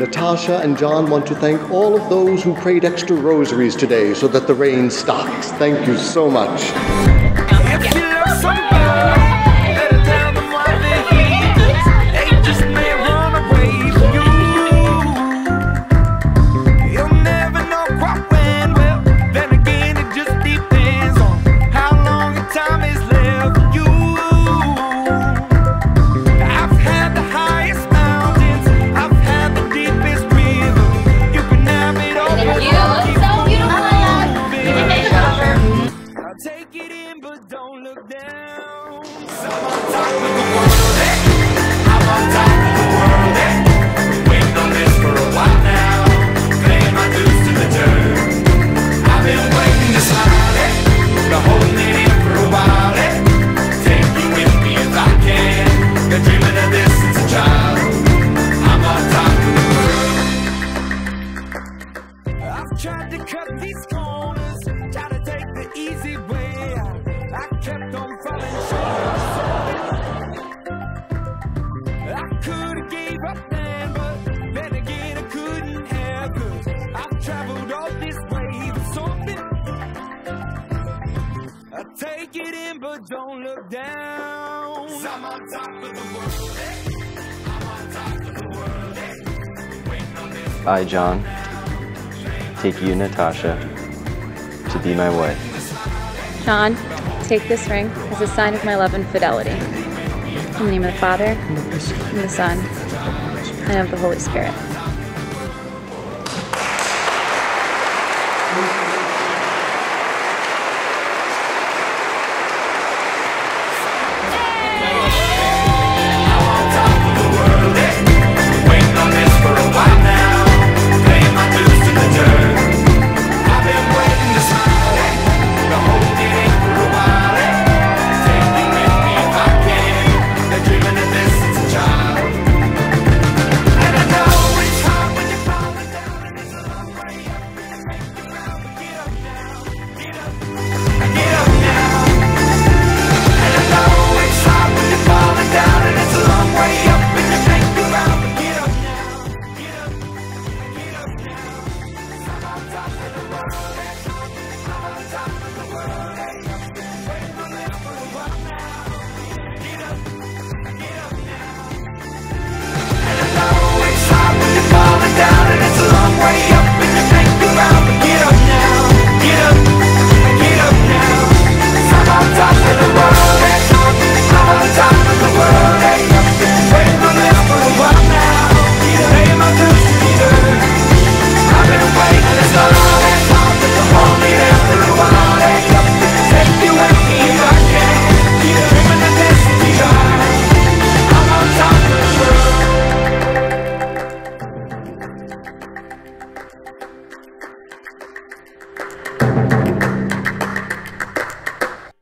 Natasha and John want to thank all of those who prayed extra rosaries today so that the rain stops. Thank you so much. Take it in, but don't look down. So I'm on top of the world, I'm on top of the world, Been waiting on this for a while now. Paying my dues to the dirt. I've been waiting this hard, Been holding it in for a while, Take you with me if I can. Been dreaming of this since a child. I'm on top of the world. I've tried to cut these corners, try to take the easy way. I kept on falling short. I could've gave up then, but then again I couldn't have, 'cause I've traveled all this way for something. I take it in, but don't look down. 'Cause I'm on top of the world, I'm on top of the world, Waiting on this. I, John, take you, Natasha, to be my wife. John, take this ring as a sign of my love and fidelity. In the name of the Father, and the Son, and of the Holy Spirit.